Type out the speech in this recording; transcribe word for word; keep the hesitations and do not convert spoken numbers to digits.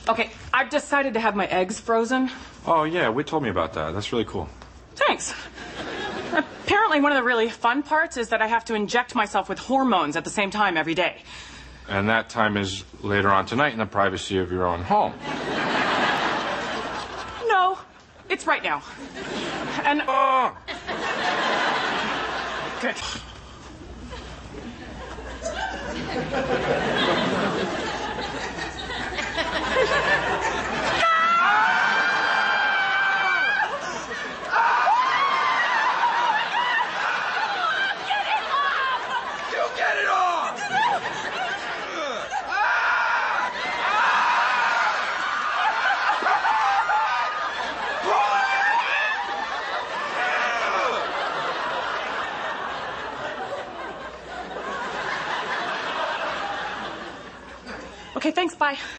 Okay, I've decided to have my eggs frozen. Oh, yeah, Whit told me about that. That's really cool. Thanks. Apparently, one of the really fun parts is that I have to inject myself with hormones at the same time every day. And that time is later on tonight in the privacy of your own home. No, it's right now. And... Oh! Good. Okay, thanks, bye.